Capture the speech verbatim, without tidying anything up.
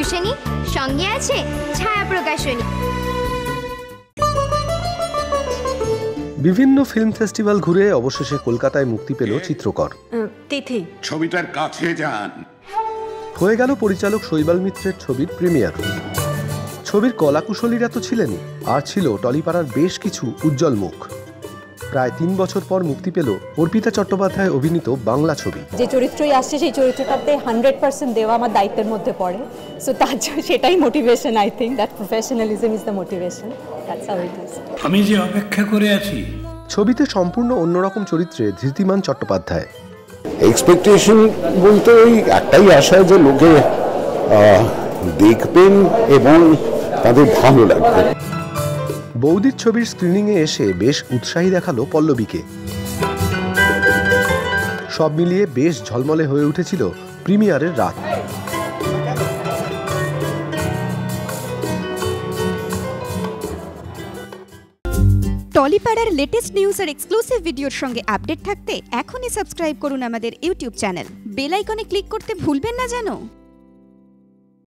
প্রত্যুষিনী, সঙ্গে আছে ছায়া প্রকাশনী। বিভিন্ন ফিল্ম ফেস্টিভ্যাল ঘুরে অবশেষে কলকাতায় মুক্তি পেল চিত্রকর। তিথি ছবিটার কাছে যান। হয়ে গেল পরিচালক শৈবাল মিত্রের ছবির প্রিমিয়ার। ছবির কলাকুশলীরা তো ছিলেনই, আর ছিল টলিপাড়ার বেশ কিছু উজ্জ্বল মুখ। প্রায় তিন বছর পর মুক্তি পেল অর্পিতা চট্টোপাধ্যায় অভিনীত বাংলা ছবি। যে চরিত্রই আসছে সেই চরিত্রটাতে হান্ড্রেড পার্সেন্ট দেওয়া আমার দায়িত্বের মধ্যে পড়ে। সো তার সেটাই motivation. I think that professionalism is the motivation. That's how it is. আমি যে অপেক্ষা করে আছি। ছবিতে সম্পূর্ণ অন্যরকম চরিত্রে ধৃতিমান চট্টোপাধ্যায়। এক্সপেকটেশন বলতে ওই একটাই আশা যে লোকে দেখবেন এবং তাদের ভালো লাগবে। বৌদির ছবির স্ক্রিনিংয়ে এসে বেশ উৎসাহী দেখালো পল্লবীকে। সব মিলিয়ে বেশ ঝলমলে হয়ে উঠেছিল প্রিমিয়ারের রাত। টলিপাড়ার লেটেস্ট নিউজ আর এক্সক্লুসিভ ভিডিওর সঙ্গে আপডেট থাকতে এখনই সাবস্ক্রাইব করুন আমাদের ইউটিউব চ্যানেল। বেল আইকনে ক্লিক করতে ভুলবেন না যেন।